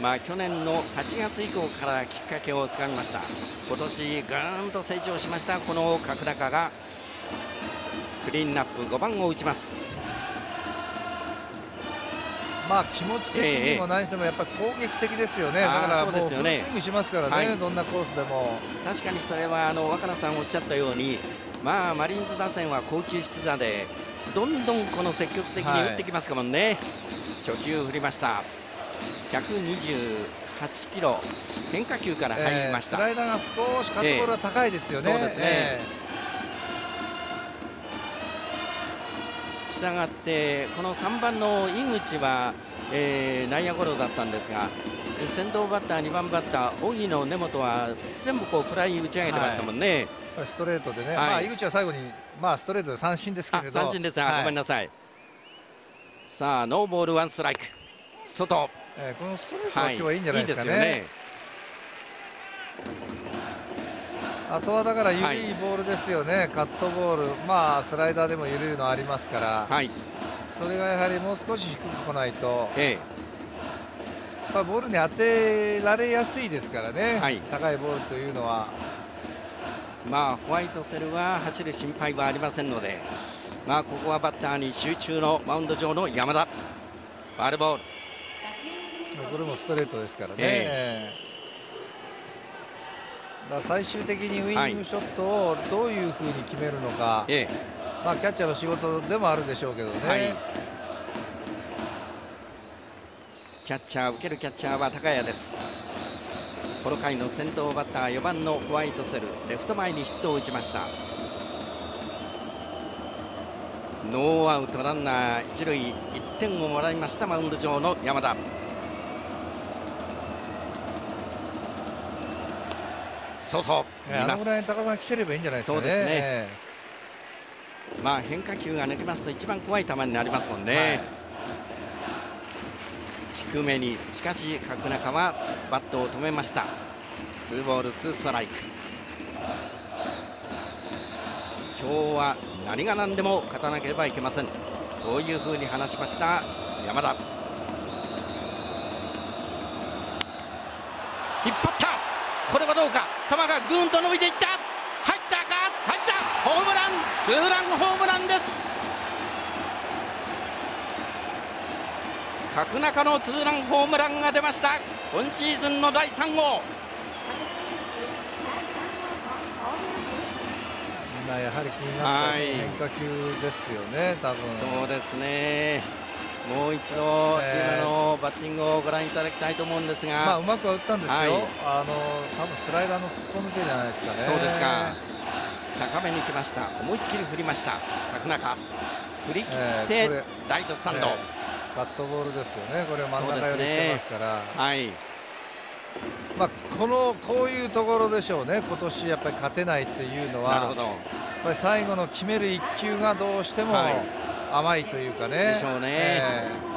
去年の8月以降からきっかけをつかみました。今年ぐーんと成長しましたこの角中がクリーンナップ5番を打ちます。 気持ち的にも何してもやっぱり攻撃的ですよね。だからもうフルスイングしますからね、どんなコースでも。 確かにそれは若菜さんおっしゃったように、マリーンズ打線は高級質打でどんどんこの積極的に打ってきますかもんね。初球振りました。128キロ変化球から入りました。 スライダーが少しカットボールは高いですよね。 そうですね。したがってこの3番の井口は、内野ゴロだったんですが、先頭バッター2番バッター荻野根本は全部こうフライ打ち上げてましたもんね。 ストレートでね、井口は最後にストレートで三振ですけれど。 三振です。ごめんなさい。さあノーボールワンストライク外。 このストレートは今日はいいんじゃないですかね。あとはだから緩いボールですよね、カットボール、スライダーでも緩いのありますから、それがやはりもう少し低く来ないと、ボールに当てられやすいですからね、高いボールというのは。 ホワイトセルは走る心配はありませんので、ここはバッターに集中のマウンド上の山田。ファウルボール。 これもストレートですからね。最終的にウイニングショットをどういうふうに決めるのか、キャッチャーの仕事でもあるでしょうけどね。 キャッチャー、受けるキャッチャーは高谷です。この回の先頭バッター4番のホワイトセル、レフト前にヒットを打ちました。ノーアウトランナー一塁、1点をもらいましたマウンド上の山田。外あのぐらいの高さが来てればいいんじゃないですかね。そうですね。 変化球が抜けますと一番怖い球になりますもんね。低めに、しかし角中はバットを止めました。ツーボールツーストライク。今日は何が何でも勝たなければいけません、こういうふうに話しました山田。引っ張った、これはどうか。球がぐーんと伸びていった。入ったか、入った。ホームラン、ツーランホームランです。角中のツーランホームランが出ました。今シーズンの第3号。 やはり気になった変化球ですよね、多分。 そうですね。もう一度今のバッティングをご覧いただきたいと思うんですが、 うまくは打ったんですよ。多分スライダーのすっぽ抜けじゃないですかね。 そうですか。高めに来ました。思いっきり振りました角中。振り切ってライトスタンド。 カットボールですよね。これ真ん中寄りしてますから。こういうところでしょうね。今年やっぱり勝てないっていうのは、やっぱり最後の決める1球がどうしても甘いというかね。 でしょうね。